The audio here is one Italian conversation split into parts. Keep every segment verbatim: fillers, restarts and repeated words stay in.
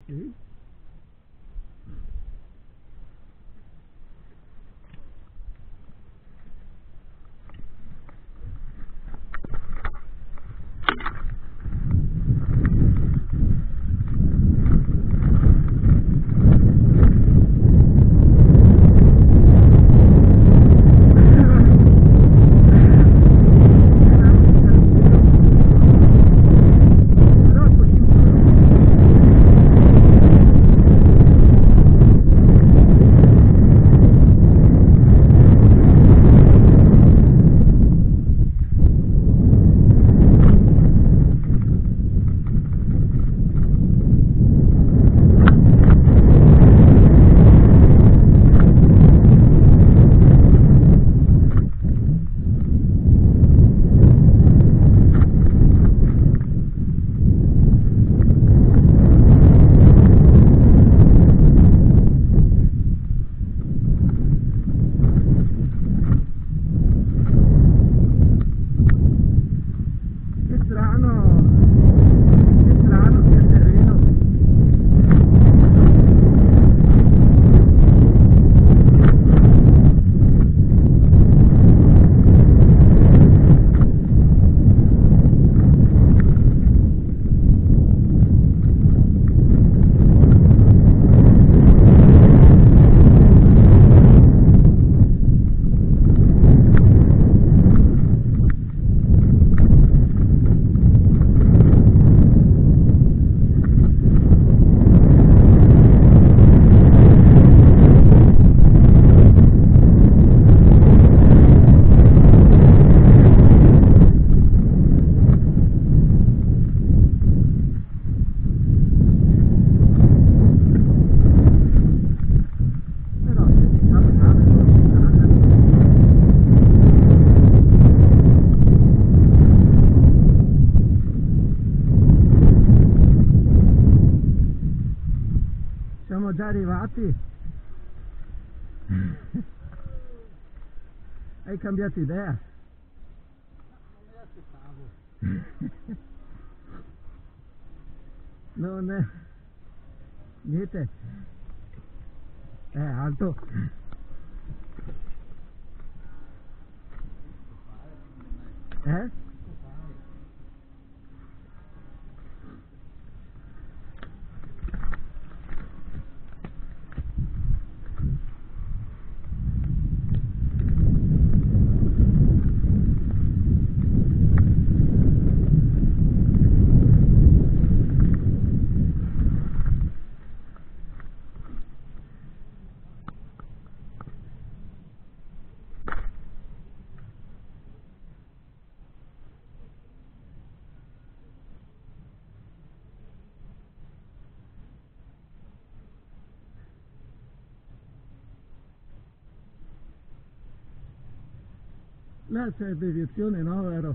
Sì. Siamo già arrivati. Hai cambiato idea? Non me l'aspettavo. Non è niente, è alto. Eh? Là c'è deviazione, no, vero?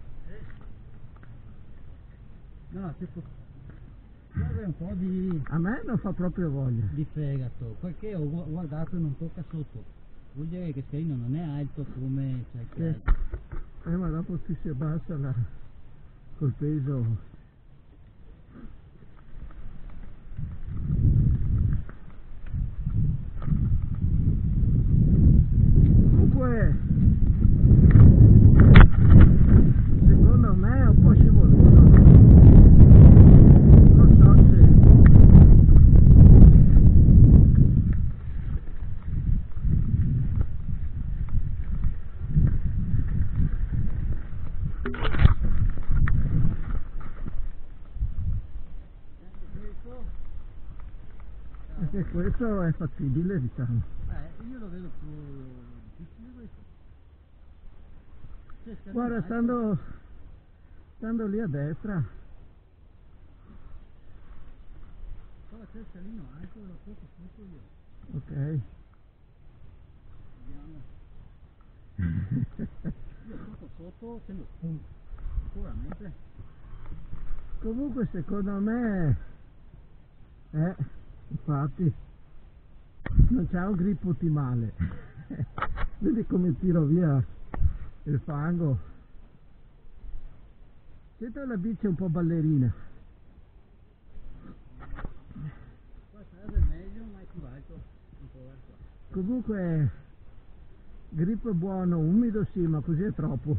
No, tipo, serve un po' di, A me non fa proprio voglia. di fegato, perché ho gu- guardato e non tocca sotto. Vuol dire che Scaino non è alto come certi Sì. altri. Eh, ma dopo si si abbassa la, col peso. Comunque, secondo me è un po' scivoloso. Non so se... Anche questo è fattibile, diciamo. Eh, io lo vedo più difficile questo. C'è Scalino Guarda, alto. stando, stando lì a destra, Qua c'è Scalino alto, lo tocco sotto io. ok. Vediamo. Io tocco sotto, se lo punto. Sicuramente. Comunque secondo me, eh, infatti, non c'è un grip ottimale. Vedi come tiro via il fango. Sento la bici un po' ballerina. Comunque grip buono, umido sì, ma così è troppo.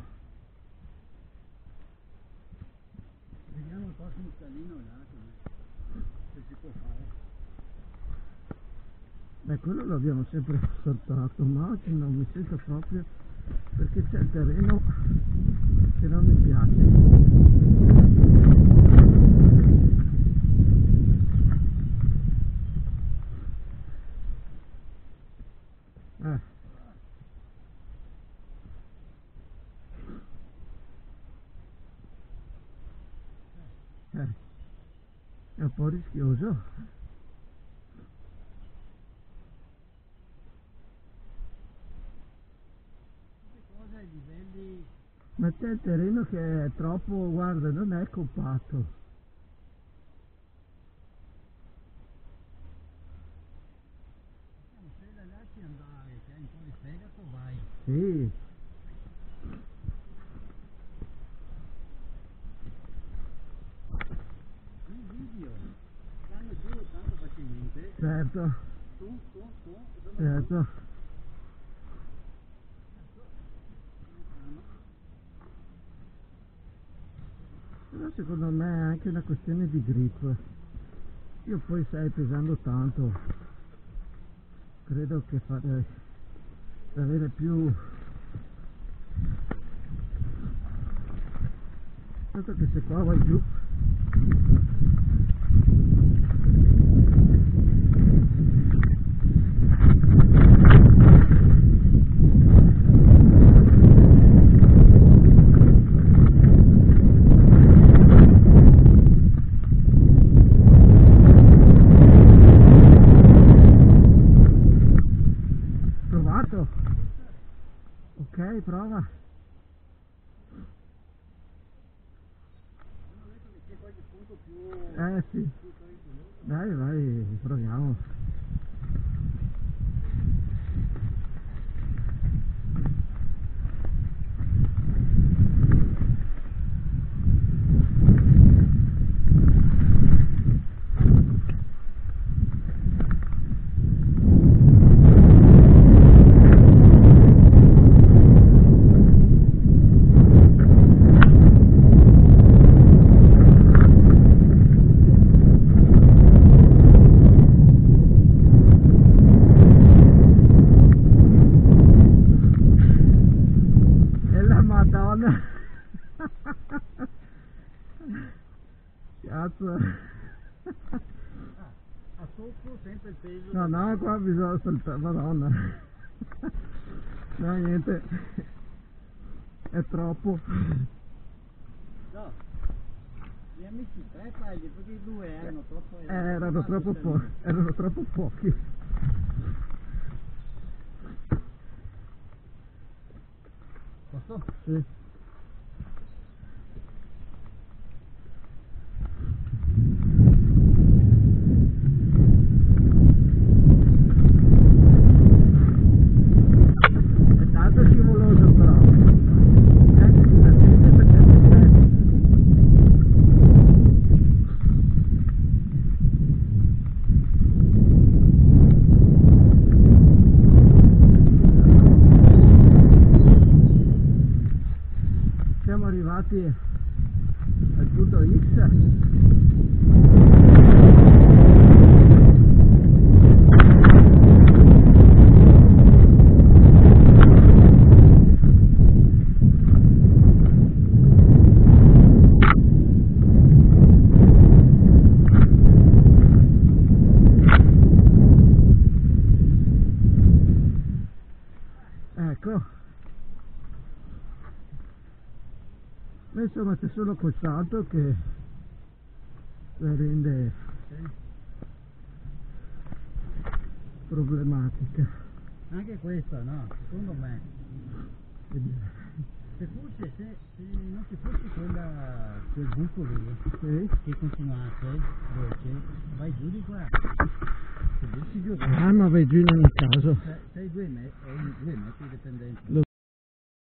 Vediamo il prossimo scalino là, se si può fare. Beh, quello l'abbiamo sempre saltato, ma oggi non mi sento proprio, perché c'è il terreno che non mi piace. Eh. Eh. È un po' rischioso. Cosa ai livelli... Ma c'è il terreno che è troppo, guarda, non è compatto. Se la lasci andare, se hai un po' di fegato vai. Sì. Il video, stanno giù tanto facilmente. Certo. Tu, tu, tu, Certo. Però secondo me è anche una questione di grip. Io poi, sai, pesando tanto, credo che fare per avere più, tanto che se qua vai giù provato. Ok, prova. Eh sì. Dai, vai, proviamo. Madonna. Cazzo. A sotto sempre il peso. No, no, qua bisogna saltare, madonna. No, niente. È troppo. No. Gli amici tre fagli, perché i due erano troppo... Eh, erano troppo pochi. Erano troppo pochi. Posso? Sì. È tanto scivoloso però. È anche divertente per certi aspetti. Siamo arrivati al punto X. Ecco. Ma insomma c'è solo quel salto che la rende problematica. Anche questa, no? Secondo me. Se fosse, se, se non ci fosse quella, quel buco lì, Sì. che continuasse, veloce, vai giù di qua. Se butti giù, Ah, ma vai giù in ogni caso. sei due metri, due metri dipendenti. Lo